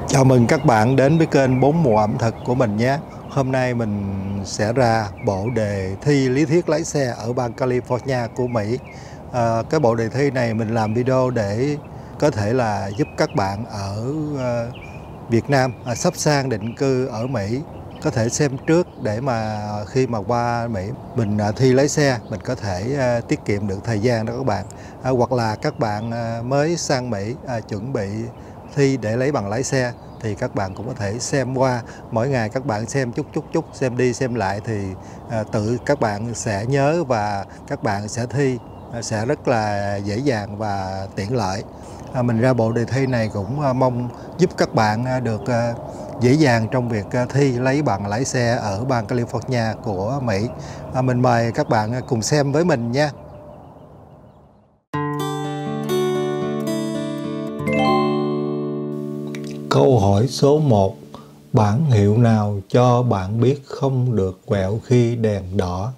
Chào mừng các bạn đến với kênh Bốn Mùa ẩm thực của mình nhé. Hôm nay mình sẽ ra bộ đề thi lý thuyết lái xe ở bang California của Mỹ. Cái bộ đề thi này mình làm video để có thể là giúp các bạn ở Việt Nam sắp sang định cư ở Mỹ có thể xem trước để mà khi mà qua Mỹ mình thi lái xe mình có thể tiết kiệm được thời gian đó các bạn. Hoặc là các bạn mới sang Mỹ chuẩn bị thi để lấy bằng lái xe thì các bạn cũng có thể xem qua, mỗi ngày các bạn xem chút xem đi xem lại thì tự các bạn sẽ nhớ và các bạn sẽ thi sẽ rất là dễ dàng và tiện lợi. Mình ra bộ đề thi này cũng mong giúp các bạn được dễ dàng trong việc thi lấy bằng lái xe ở bang California của Mỹ. Mình mời các bạn cùng xem với mình nha. Câu hỏi số 1. Bảng hiệu nào cho bạn biết không được quẹo khi đèn đỏ?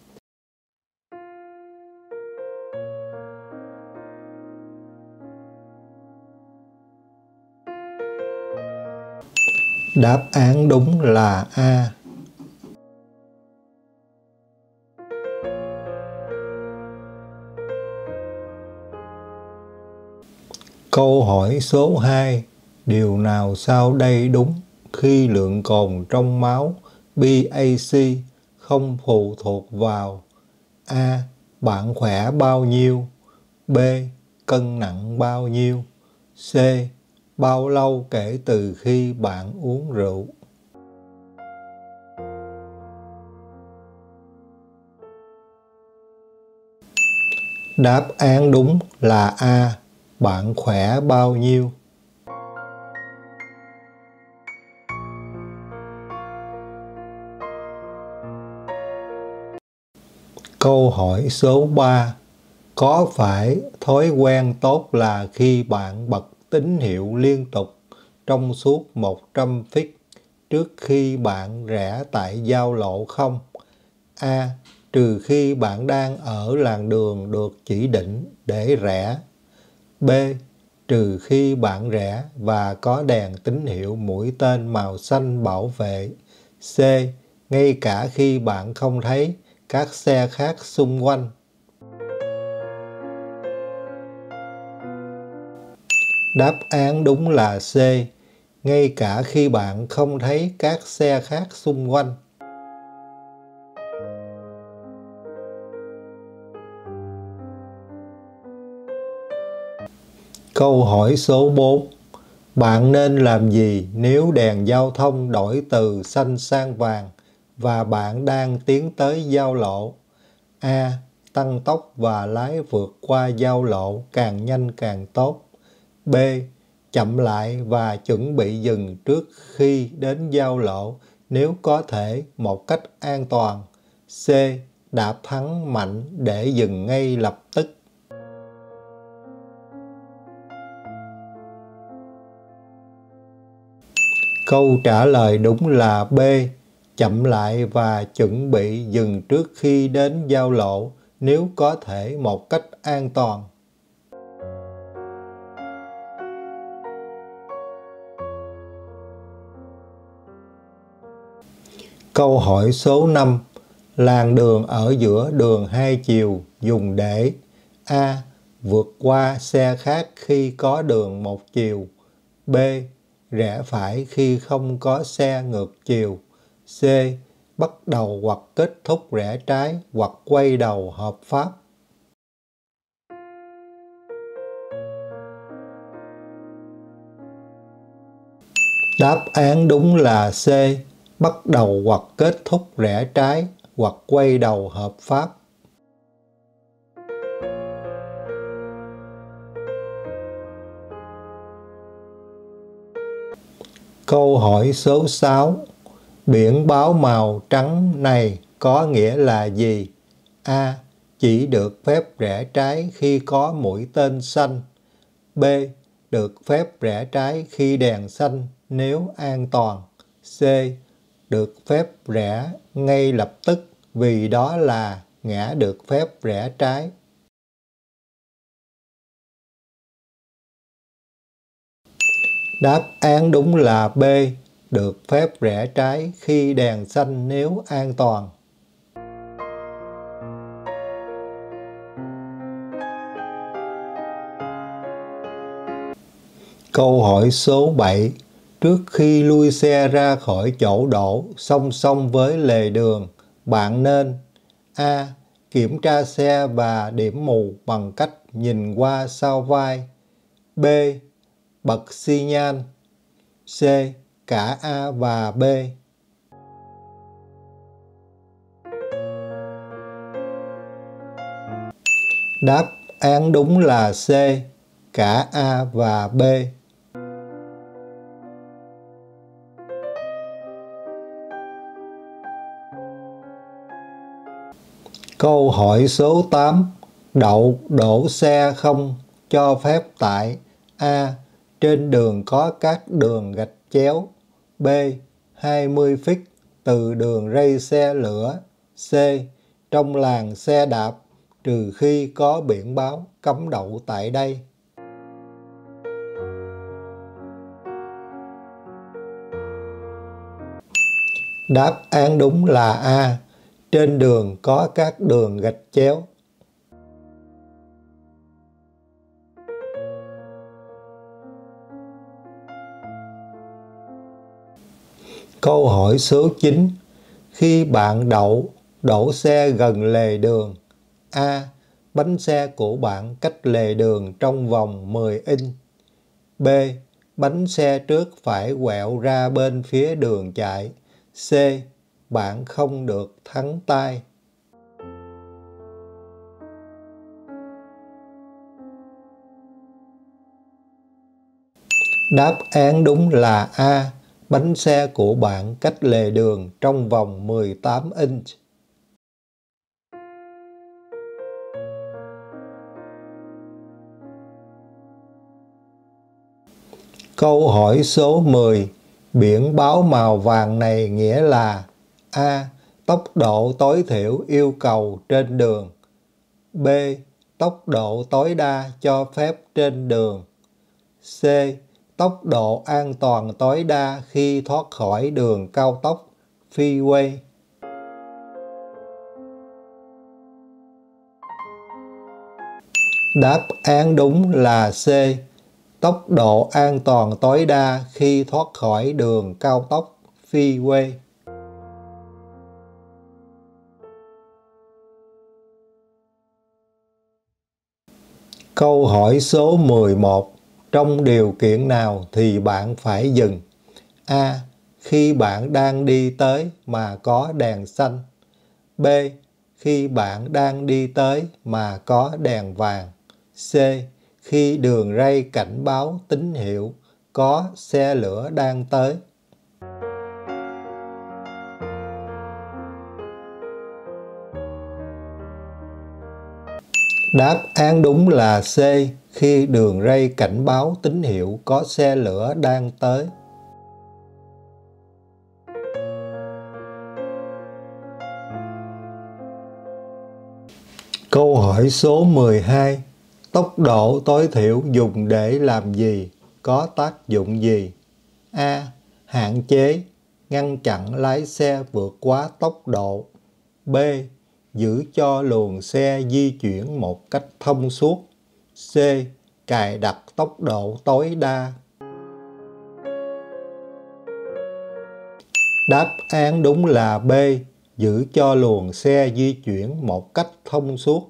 Đáp án đúng là A. Câu hỏi số 2. Điều nào sau đây đúng khi lượng cồn trong máu BAC không phụ thuộc vào A. Bạn khỏe bao nhiêu, B. Cân nặng bao nhiêu, C. Bao lâu kể từ khi bạn uống rượu? Đáp án đúng là A. Bạn khỏe bao nhiêu? Câu hỏi số 3. Có phải thói quen tốt là khi bạn bật tín hiệu liên tục trong suốt 100 feet trước khi bạn rẽ tại giao lộ không? A. Trừ khi bạn đang ở làn đường được chỉ định để rẽ. B. Trừ khi bạn rẽ và có đèn tín hiệu mũi tên màu xanh bảo vệ. C. Ngay cả khi bạn không thấy các xe khác xung quanh. Đáp án đúng là C. Ngay cả khi bạn không thấy các xe khác xung quanh. Câu hỏi số 4. Bạn nên làm gì nếu đèn giao thông đổi từ xanh sang vàng và bạn đang tiến tới giao lộ? A. Tăng tốc và lái vượt qua giao lộ càng nhanh càng tốt. B. Chậm lại và chuẩn bị dừng trước khi đến giao lộ nếu có thể một cách an toàn. C. Đạp thắng mạnh để dừng ngay lập tức. Câu trả lời đúng là B. Chậm lại và chuẩn bị dừng trước khi đến giao lộ nếu có thể một cách an toàn. Câu hỏi số 5. Làn đường ở giữa đường hai chiều dùng để A. Vượt qua xe khác khi có đường một chiều. B. Rẽ phải khi không có xe ngược chiều. C. Bắt đầu hoặc kết thúc rẽ trái hoặc quay đầu hợp pháp. Đáp án đúng là C. Bắt đầu hoặc kết thúc rẽ trái hoặc quay đầu hợp pháp. Câu hỏi số 6. Biển báo màu trắng này có nghĩa là gì? A. Chỉ được phép rẽ trái khi có mũi tên xanh. B. Được phép rẽ trái khi đèn xanh nếu an toàn. C. Được phép rẽ ngay lập tức vì đó là ngã được phép rẽ trái. Đáp án đúng là B, được phép rẽ trái khi đèn xanh nếu an toàn. Câu hỏi số 7. Trước khi lui xe ra khỏi chỗ đỗ song song với lề đường, bạn nên: A. Kiểm tra xe và điểm mù bằng cách nhìn qua sau vai. B. Bật xi nhan. C. Cả A và B. Đáp án đúng là C, cả A và B. Câu hỏi số 8. Đỗ xe không cho phép tại: A. Trên đường có các đường gạch chéo. B. 20 feet từ đường ray xe lửa. C. Trong làn xe đạp, trừ khi có biển báo cấm đậu tại đây. Đáp án đúng là A. Trên đường có các đường gạch chéo. Câu hỏi số 9. Khi bạn đổ xe gần lề đường: A. Bánh xe của bạn cách lề đường trong vòng 10 inch. B. Bánh xe trước phải quẹo ra bên phía đường chạy. C. Bạn không được thắng tay. Đáp án đúng là A. Bánh xe của bạn cách lề đường trong vòng 18 inch. Câu hỏi số 10. Biển báo màu vàng này nghĩa là: A. Tốc độ tối thiểu yêu cầu trên đường. B. Tốc độ tối đa cho phép trên đường. C. Tốc độ an toàn tối đa khi thoát khỏi đường cao tốc freeway. Đáp án đúng là C. Tốc độ an toàn tối đa khi thoát khỏi đường cao tốc freeway. Câu hỏi số 11. Trong điều kiện nào thì bạn phải dừng? A. Khi bạn đang đi tới mà có đèn xanh. B. Khi bạn đang đi tới mà có đèn vàng. C. Khi đường ray cảnh báo tín hiệu có xe lửa đang tới. Đáp án đúng là C. Khi đường ray cảnh báo tín hiệu có xe lửa đang tới. Câu hỏi số 12. Tốc độ tối thiểu dùng để làm gì? Có tác dụng gì? A. Hạn chế, ngăn chặn lái xe vượt quá tốc độ. B. Giữ cho luồng xe di chuyển một cách thông suốt. C. Cài đặt tốc độ tối đa. Đáp án đúng là B. Giữ cho luồng xe di chuyển một cách thông suốt.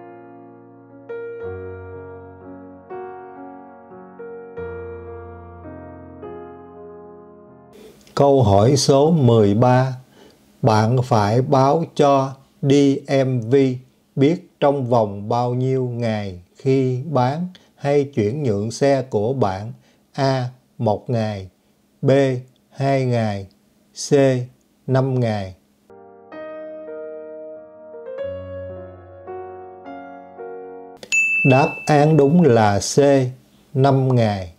Câu hỏi số 13. Bạn phải báo cho DMV biết trong vòng bao nhiêu ngày khi bán hay chuyển nhượng xe của bạn. A. 1 ngày. B. 2 ngày. C. 5 ngày. Đáp án đúng là C. 5 ngày.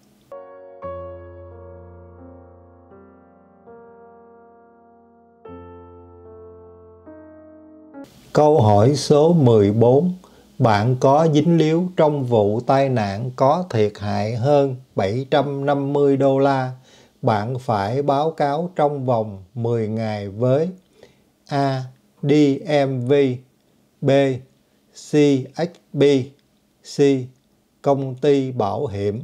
Câu hỏi số 14. Bạn có dính líu trong vụ tai nạn có thiệt hại hơn 750 đô la. Bạn phải báo cáo trong vòng 10 ngày với A. DMV, B. CHB, C. Công ty bảo hiểm.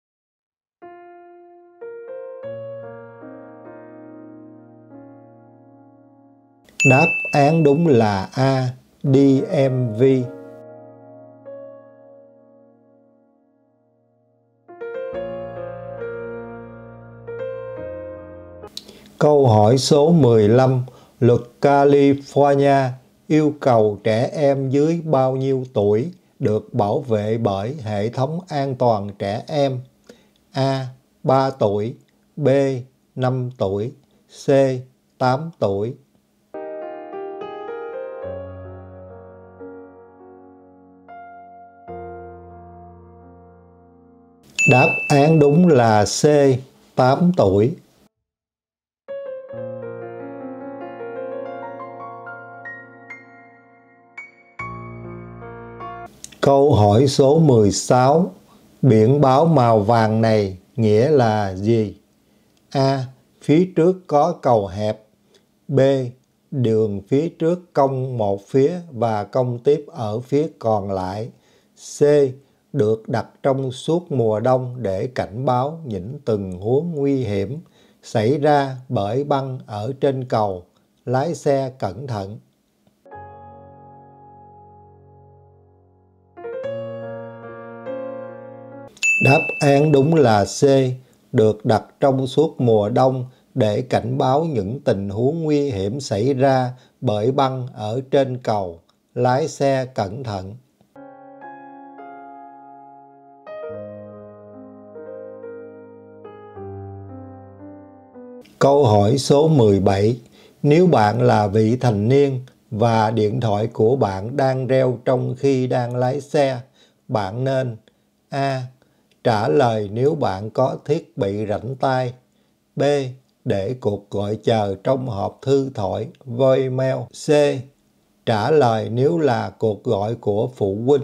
Đáp án đúng là A. DMV. Câu hỏi số 15. Luật California yêu cầu trẻ em dưới bao nhiêu tuổi được bảo vệ bởi hệ thống an toàn trẻ em? A. 3 tuổi, B. 5 tuổi, C. 8 tuổi. Đáp án đúng là C. 8 tuổi. Câu hỏi số 16. Biển báo màu vàng này nghĩa là gì? A. Phía trước có cầu hẹp. B. Đường phía trước cong một phía và cong tiếp ở phía còn lại. C. Được đặt trong suốt mùa đông để cảnh báo những tình huống nguy hiểm xảy ra bởi băng ở trên cầu. Lái xe cẩn thận. Đáp án đúng là C. Được đặt trong suốt mùa đông để cảnh báo những tình huống nguy hiểm xảy ra bởi băng ở trên cầu. Lái xe cẩn thận. Câu hỏi số 17. Nếu bạn là vị thành niên và điện thoại của bạn đang reo trong khi đang lái xe, bạn nên A. Trả lời nếu bạn có thiết bị rảnh tay. B. Để cuộc gọi chờ trong hộp thư thoại voicemail. C. Trả lời nếu là cuộc gọi của phụ huynh.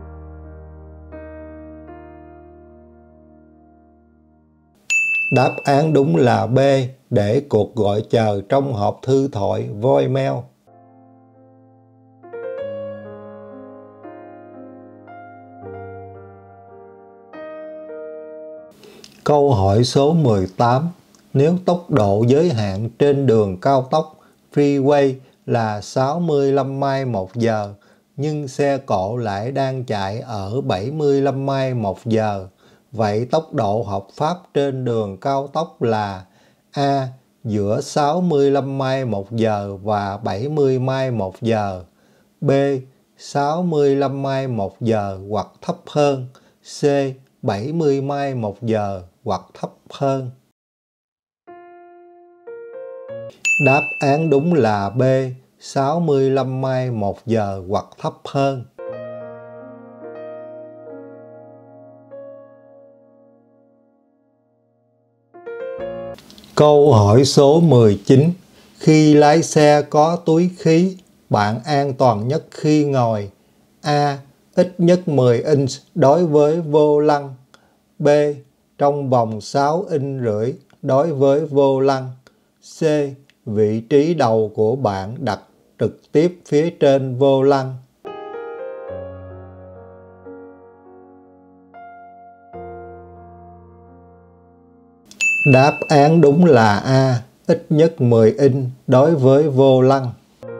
Đáp án đúng là B. Để cuộc gọi chờ trong hộp thư thoại voicemail. Câu hỏi số 18. Nếu tốc độ giới hạn trên đường cao tốc freeway là 65 mai một giờ, nhưng xe cộ lại đang chạy ở 75 mai một giờ, vậy tốc độ hợp pháp trên đường cao tốc là A. Giữa 65 mai một giờ và 70 mai một giờ, B. 65 mai một giờ hoặc thấp hơn, C. 70 mai một giờ hoặc thấp hơn. Đáp án đúng là B. 65 mai một giờ hoặc thấp hơn. Câu hỏi số 19. Khi lái xe có túi khí, bạn an toàn nhất khi ngồi A. Ít nhất 10 inch đối với vô lăng. B. Trong vòng 6 inch rưỡi đối với vô lăng. C. Vị trí đầu của bạn đặt trực tiếp phía trên vô lăng. Đáp án đúng là A. Ít nhất 10 inch đối với vô lăng.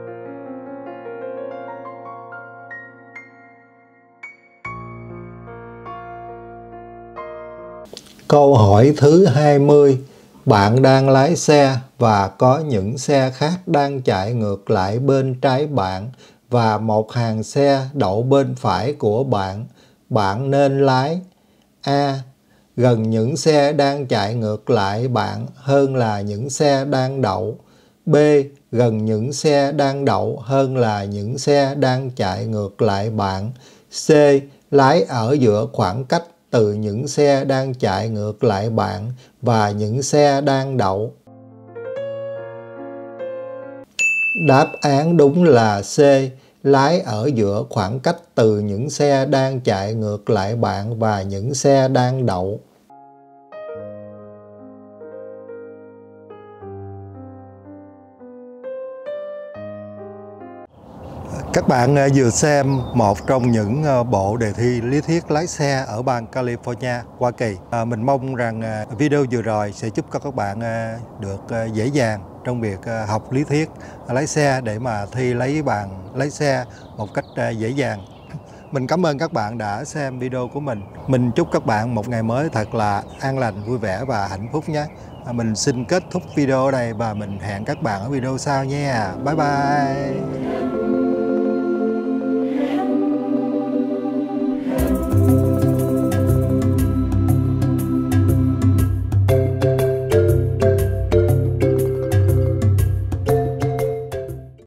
Câu hỏi thứ 20. Bạn đang lái xe và có những xe khác đang chạy ngược lại bên trái bạn và một hàng xe đậu bên phải của bạn. Bạn nên lái A. Gần những xe đang chạy ngược lại bạn hơn là những xe đang đậu. B. Gần những xe đang đậu hơn là những xe đang chạy ngược lại bạn. C. Lái ở giữa khoảng cách từ những xe đang chạy ngược lại bạn và những xe đang đậu. Đáp án đúng là C. lái ở giữa khoảng cách từ những xe đang chạy ngược lại bạn và những xe đang đậu. Các bạn vừa xem một trong những bộ đề thi lý thuyết lái xe ở bang California, Hoa Kỳ. Mình mong rằng video vừa rồi sẽ giúp các bạn được dễ dàng trong việc học lý thuyết lái xe để mà thi lấy bằng lái xe một cách dễ dàng. Mình cảm ơn các bạn đã xem video của mình. Mình chúc các bạn một ngày mới thật là an lành, vui vẻ và hạnh phúc nhé. Mình xin kết thúc video ở đây và mình hẹn các bạn ở video sau nha. Bye bye.